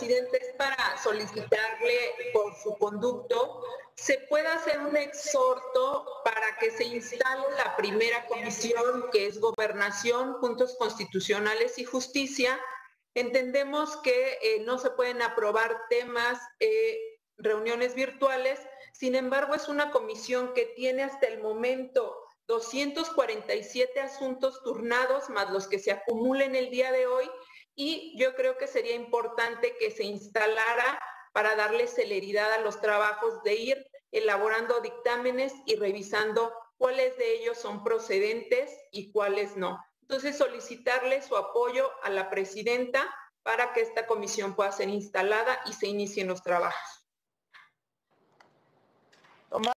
Presidenta, es para solicitarle por su conducto, se pueda hacer un exhorto para que se instale la primera comisión, que es Gobernación, Puntos Constitucionales y Justicia. Entendemos que no se pueden aprobar temas, reuniones virtuales, sin embargo es una comisión que tiene hasta el momento 247 asuntos turnados, más los que se acumulen el día de hoy, y yo creo que sería importante que se instalara para darle celeridad a los trabajos de ir elaborando dictámenes y revisando cuáles de ellos son procedentes y cuáles no. Entonces, solicitarle su apoyo a la presidenta para que esta comisión pueda ser instalada y se inicien los trabajos.